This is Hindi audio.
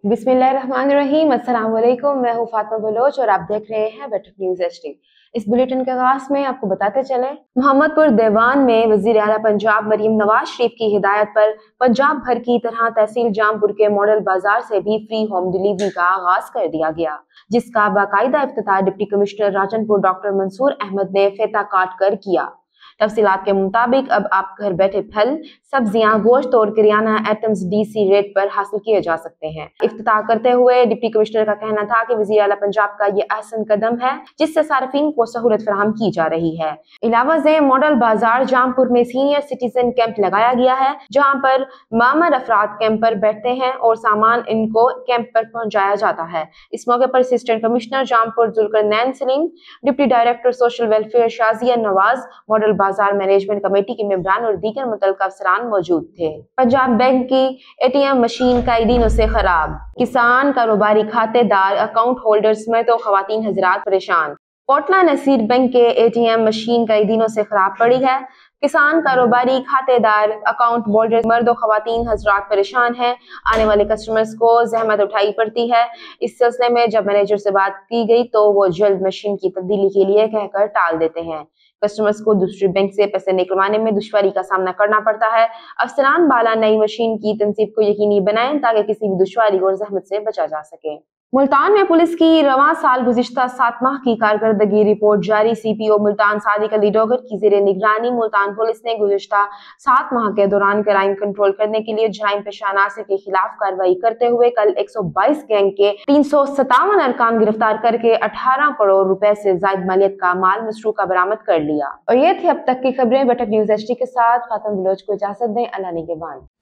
बिस्मिल्लाहिर्रहमानिर्रहीम, अस्सलाम वालेकुम। मैं हूँ फातिमा बलोच और आप देख रहे हैं बैठक न्यूज HD। इस बुलेटिन के आगाज में आपको बताते चले, मोहम्मदपुर देवान में वजीर आला पंजाब मरियम नवाज शरीफ की हिदायत पर पंजाब भर की तरह तहसील जामपुर के मॉडल बाजार से भी फ्री होम डिलीवरी का आगाज कर दिया गया, जिसका बाकायदा इफ्तिताह deputy commissioner Rajanpur doctor Mansoor Ahmed ने फेता काट कर किया। तफसीलात के मुताबिक अब आप घर बैठे फल, सब्जियां, गोश्त और किराना आइटम्स DC रेट पर हासिल किए जा सकते हैं। इफ्तिताह करते हुए डिप्टी कमिश्नर का कहना था कि वज़ीर आला पंजाब का ये अहसन कदम है जिससे सार्फिन को सहूलत फराहम की जा रही है। इलावा से मॉडल बाजार जामपुर में सीनियर सिटीजन कैंप लगाया गया है, जहाँ पर मामर अफराद कैंप पर बैठते हैं और सामान इनको कैंप पर पहुँचाया जाता है। इस मौके पर assistant commissioner Jampur Zulqarnain Saleem, deputy director social welfare Shazia Nawaz, model बाजार मैनेजमेंट कमेटी के मेंबरान और दीगर मुतल्लिका अफसरान मौजूद थे। पंजाब बैंक की ATM मशीन कई दिनों से खराब, किसान, कारोबारी, खातेदार, अकाउंट होल्डर्स में तो खवातीन हजरात परेशान। कोटला नसीर बैंक के ATM मशीन कई दिनों से खराब पड़ी है। किसान, कारोबारी, खातेदार, अकाउंट होल्डर्स, मर्द और खवातीन हजरात परेशान हैं। आने वाले कस्टमर्स को जहमत उठाई पड़ती है। इस सिलसिले में जब मैनेजर से बात की गई तो वो जल्द मशीन की तब्दीली के लिए कहकर टाल देते हैं। कस्टमर्स को दूसरे बैंक से पैसे निकलवाने में दुश्वारी का सामना करना पड़ता है। अफसरान बाला नई मशीन की तनसीब को यकीनी बनाएं ताकि किसी भी दुश्वारी और जहमत से बचा जा सके। मुल्तान में पुलिस की रवां साल गुज़िश्ता 7 माह की कारकर्दगी रिपोर्ट जारी। CPO मुल्तान सादिक अली डोगर की जेर निगरानी मुल्तान पुलिस ने गुज़िश्ता 7 माह के दौरान क्राइम कंट्रोल करने के लिए जराइम पेश अनासर के खिलाफ कार्रवाई करते हुए कल 122 गैंग के 357 अरकान गिरफ्तार करके 18 करोड़ रुपए से ज्यादा मालियत का माल मसरूका बरामद कर लिया। और ये थी अब तक की खबरें। बैठक न्यूज HD के साथ फातिमा बलोच को इजाजत दें। अल्लाह निगहबान।